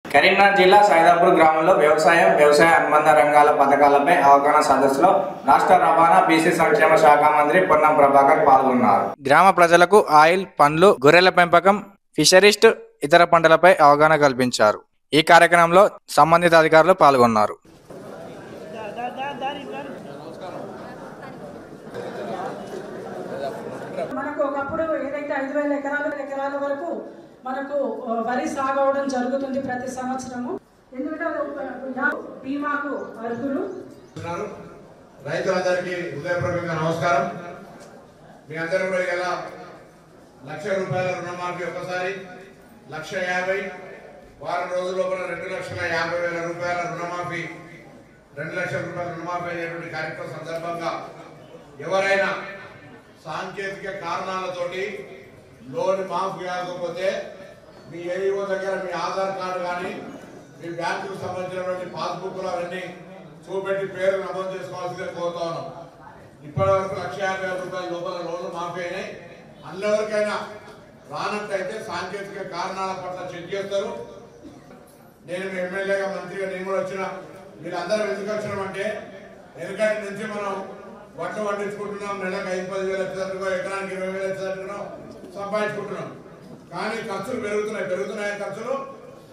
కరీంనగర్ జిల్లా సైదాపూర్ గ్రామంలో వ్యవసాయ అనుబంధ రంగాల పథకాలపై అవగాహన సదస్సులో రాష్ట్ర రవాణా బీసీ సంక్షేమ శాఖ మంత్రి పొన్నం ప్రభాకర్ పాల్గొన్నారు. గ్రామ ప్రజలకు ఆయిల్, పండ్లు, గొర్రెల పెంపకం, ఫిషరీస్ట్, ఇతర పంటలపై అవగాహన కల్పించారు. ఈ కార్యక్రమంలో సంబంధిత అధికారులు పాల్గొన్నారు. మనకు ఒకప్పుడు ఏదైతే 5,000 ఎకరాల వరకు మనకు వరి సాగు అవడం జరుగుతుంది ప్రతి సంవత్సరము. ఎందుకంటే బీమాకు అర్హులు. రైతులందరికీ హృదయపూర్వకంగా నమస్కారం. మీ అందరూ కూడా ఇలా ₹1,00,000 రుణమాఫీ ఒకసారి, 1,50,000 వారం రోజుల లోపల ₹2,50,000 రుణమాఫీ, ₹2,00,000 రుణమాఫీ అనేటువంటి కార్యక్రమం సందర్భంగా ఎవరైనా సాంకేతిక కారణాలతోటి లోన్ మాఫీ కాకపోతే మీ ఏఈఓ దగ్గర మీ ఆధార్ కార్డు కానీ మీ బ్యాంకుకు సంబంధించినటువంటి పాస్బుక్లు అవన్నీ చూపెట్టి పేరు నమోదు చేసుకోవాల్సిందే కోరుతా ఉన్నాం. ఇప్పటి వరకు ₹1,50,000 లోపల లోన్లు మాఫీ అయినాయి. అందరికైనా రానట్టయితే సాంకేతిక కారణాల పట్ల చెక్ చేస్తారు. నేను ఎమ్మెల్యేగా మంత్రిగా నేను కూడా వచ్చిన, వీళ్ళందరూ ఎందుకు వచ్చినామంటే ఎందుకంటే నుంచి మనం వడ్లు పండించుకుంటున్నాం, నెలకు 5-10,000 వచ్చేటట్టుగా, ఎకరానికి 20,000 వచ్చేటట్టుగా సంపాదించుకుంటున్నాం. కానీ ఖర్చులు పెరుగుతున్నాయా? ఖర్చులు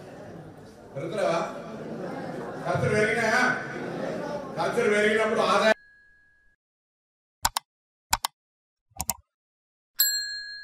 పెరుగుతున్నాయా? ఖర్చులు పెరిగినాయా? ఖర్చులు పెరిగినప్పుడు ఆదాయం